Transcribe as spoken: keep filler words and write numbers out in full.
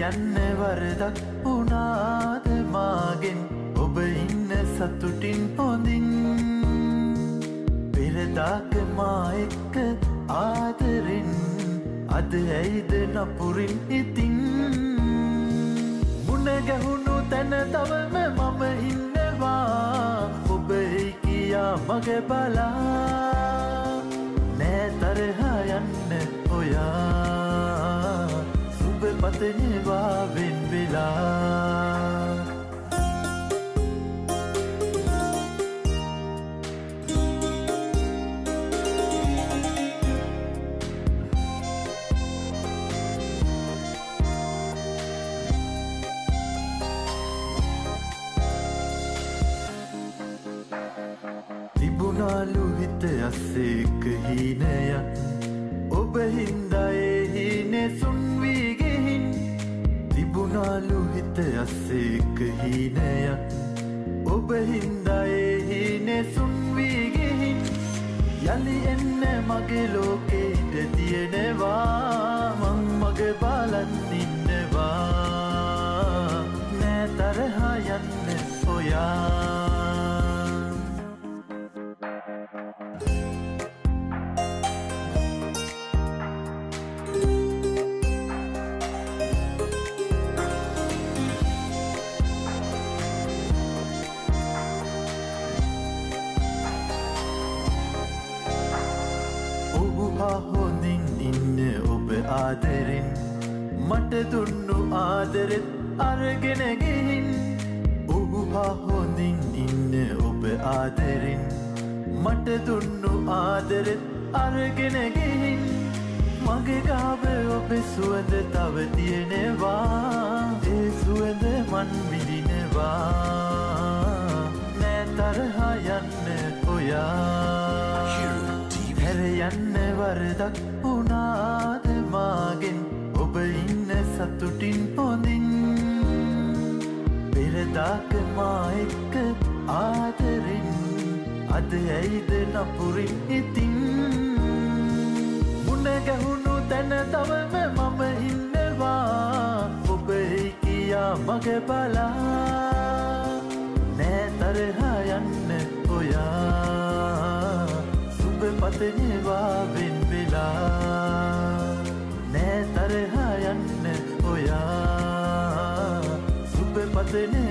යන්න වරදක් වුණාද මාගෙන් ඔබ ඉන්න සතුටින් හොඳින් පෙරදාක මා එක්ක ආදරෙන් අද ඇයිද නපුරින් ඉතින් මුණ ගැහුණු තැන තවම මම ඉන්නවා ඔබ එයි කියා මගේ බලා නෑ තරහා යන්න ඔයා සුබ පතනවා වෙන් වෙලා තිබුණාලු හිත අස්සේක හීනයක් ඔබ හින්දා ඒ හීනේ සුන් වී ගෙහින් තිබුණාලු හිත අස්සේක හීනයක් ඔබ හින්දා ඒ හීනේ සුන් වී ගෙහින් යලි එන්න මගේ ලෝකේ ඉඳ තියෙනවා මං මගේ බලන් ඉන්නවා නෑ තරහා යන්න ඔයා හොඳින් ඉන්න ඔබ ආදරෙන් මට දුන්නු ආදරෙත් අරගෙන ගිහින් ඔහු හා හොඳින් ඉන්න ඔබ ආදරෙන් මට දුන්නු ආදරෙත් අරගෙන ගිහින් මගේ ගාව ඔබේ සුවඳ තව තියෙනවා ඒ සුවඳ මන් විඳිනවා නෑ තරහා යන්න ඔයා හැර යන්න වරදක් වුණාද මාගෙන් ඔබ ඉන්න සතුටින් හොඳින් පෙරදාක මා එක්ක ආදරෙන් අද ඇයිද නපුරින් ඉතින් මුණ ගැහුණු තැන තවම මම ඉන්නවා ඔබ එයි කියා මගේ බලා නෑ තරහා යන්න ඔයා පතනවා වෙන් වෙලා නෑ තරහා යන්න ඔයා සුබ පතන